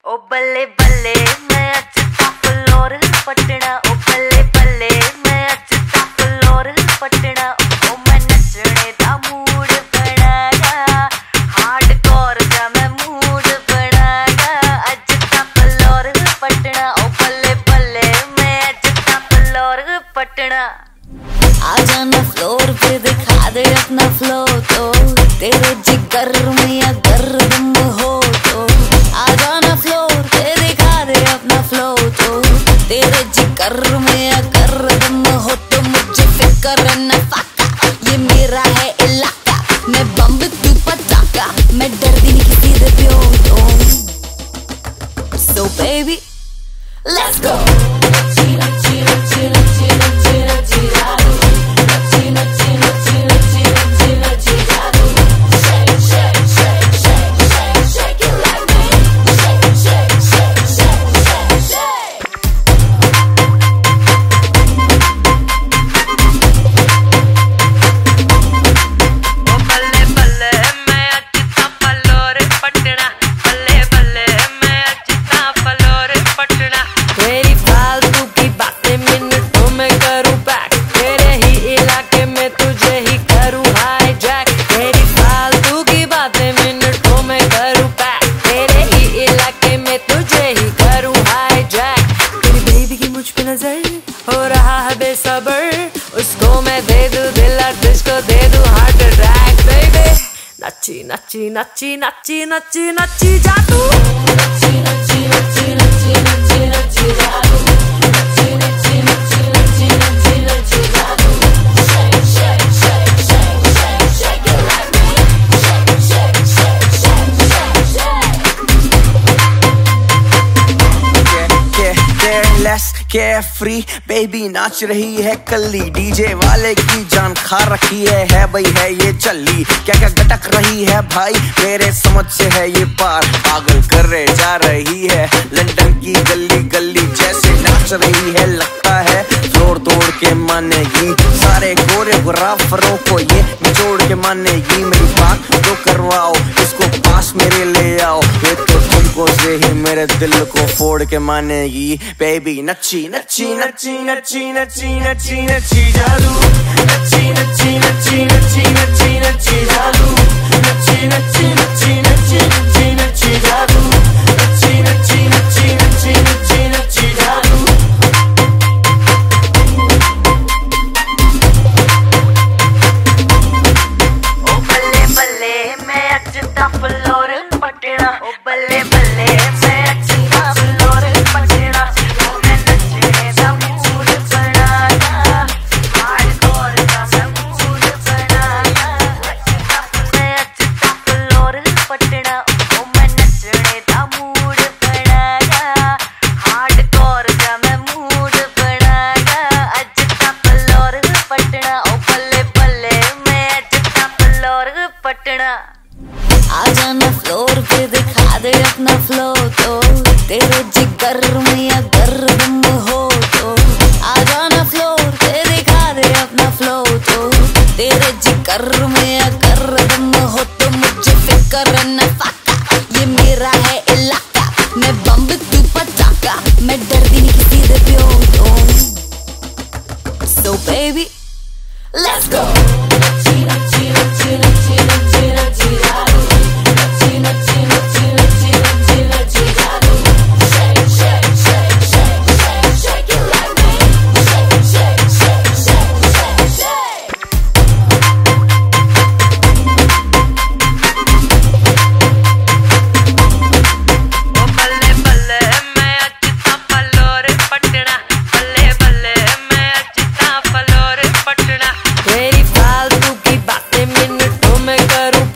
ओ बल्ले बल्ले मैं अचता फ्लोर पटना। ओ बल्ले बल्ले मैं अचता फ्लोर पटना। ओ मैं नचने दा मूड बनागा, हार्डकोर दा मैं मूड बनागा। अचता फ्लोर पटना। ओ बल्ले बल्ले मैं अचता फ्लोर पटना। आ जाना फ्लोर पे दिखा दे अपना फ्लो, तो तेरे जिगर में अगर दम हो तो आ जाना फ्लोर पे दिखा दे अपना फ्लो, तो तेरे जिगर में अगर दम हो तो मुझे फिक्र न फाका, ये मेरा है इलाका, मैं बम तू पटाखा, मैं डरती नहीं किसी से प्यो तो। So baby let's go। हो रहा है बेसबर, उसको मैं दे दूं दिल और तुझको दे दूं हार्ट अटैक बेबी। नच्ची नच्ची नच्ची नच्ची नच्ची नच्ची जा तू, नच्ची नच्ची नच्ची नच्ची नच्ची नच्ची जा तू, नच्ची नच्ची नच्ची नच्ची नच्ची नच्ची जा तू। Shake shake shake shake shake shake it like me, shake shake shake shake shake shake। Careless carefree baby नाच रही है कल्ली, डीजे वाले की जान खा रखी है भाई है ये चल्ली। क्या क्या गटक रही है भाई मेरे समझ से है ये पार, पागल करे जा रही है लंदन की गली गली, जैसे नाच रही है लगता है फ्लोर तोड़ के मानेगी, सारे कोरियोग्राफरों को ये निचोड़ के मानेगी। मेरी बात तो करवाओ, इसको पास मेरे ले आओ, ये तो तुमको से ही मेरे दिल को फोड़ के मानेगी बेबी। नच्ची नच्ची नच्ची नच्ची नच्ची नच्ची नच्ची जादू, नच्ची नच्ची नच्ची नच्ची नच्ची नच्ची जादू, नच्ची नच्ची नच्ची नच्ची नच्ची नच्ची जादू, नच्ची नच्ची नच्ची नच्ची नच्ची नच्ची जादू। ओ बल्ले बल्ले मैं अचता फ्लोर पटना। ओ बल्ले बल्ले मैं अचता फ्लोर पटना। मैं नचने दा मूड बनागा, हार्डकोर दा मैं मूड बनागा। मैं अचता फ्लोर पटना। ओ मैं नचने दा मूड बनागा, हार्डकोर दा मैं मूड बनागा। अचता फ्लोर पटना। ओ बल्ले बल्ले मैं अचता फ्लोर पटना। आ जाना फ्लोर पे दिखा दे अपना फ्लो, तो तेरे जिगर में अगर दम हो तो आ जाना फ्लोर पे दिखा दे अपना फ्लो, तो तेरे जिगर में अगर दम हो तो मुझे फिक्र न फाका, ये मेरा है इलाका, मैं बम तू पटाखा, मैं डरती नहीं किसी से प्यो तो। So baby let's go। तेरी फालतू की बातें मिनटों में करूं